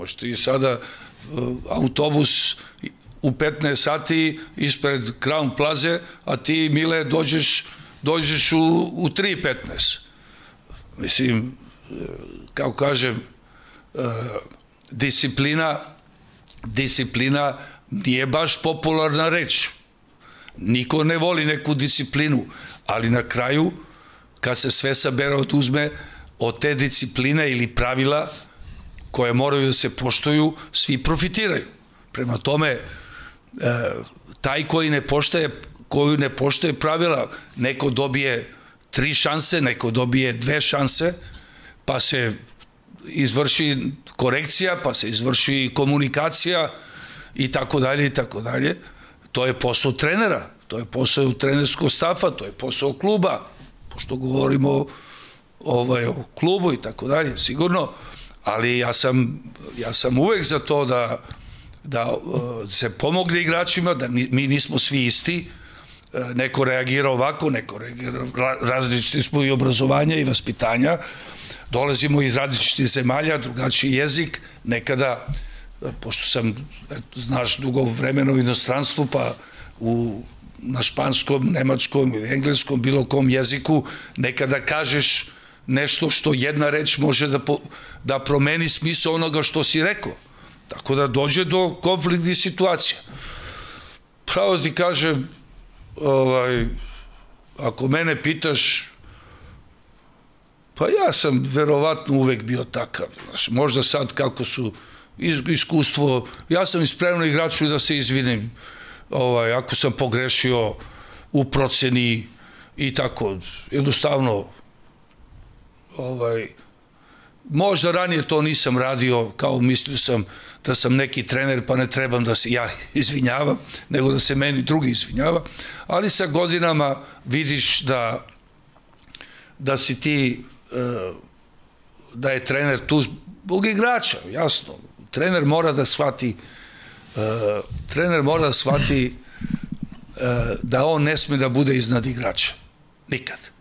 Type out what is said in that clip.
Imaš ti sada autobus u 15 sati ispred Crown Plaze, a ti, Mile, dođeš u 3:15. Mislim, kako kažem, disciplina nije baš popularna reč. Niko ne voli neku disciplinu, ali na kraju, kad se sve sabere oduzme, od te discipline ili pravila koje moraju da se poštuju, svi profitiraju. Prema tome, taj koji ne poštuje pravila, neko dobije 3 šanse, neko dobije 2 šanse, pa se izvrši korekcija, pa se izvrši komunikacija i tako dalje i tako dalje. To je posao trenera, to je posao trenerskog stafa, to je posao kluba, pošto govorimo o klubu i tako dalje, sigurno, ali ja sam uvek za to da se pomogne igračima, da mi nismo svi isti, neko reagira ovako, neko reagira, različiti smo i obrazovanja i vaspitanja, dolazimo iz različitih zemalja, drugačiji jezik, nekada, pošto sam, znaš, dugo vremena u inostranstvu, pa na španskom, nemačkom ili engleskom, bilo kom jeziku, nekada kažeš nešto što jedna reč može da promeni smisao onoga što si rekao. Tako da dođe do konfliktnih situacija. Pravo ti kažem, ako mene pitaš, pa ja sam verovatno uvek bio takav. Možda sad kako su iskustvo, ja sam ispremno igraču da se izvinim ako sam pogrešio u proceni i tako. Jednostavno, možda ranije to nisam radio, kao mislio sam da sam neki trener pa ne trebam da se ja izvinjavam, nego da se meni drugi izvinjava, ali sa godinama vidiš da si ti, da je trener tu zbog igrača, jasno. Trener mora da shvati da on ne sme da bude iznad igrača. Nikad.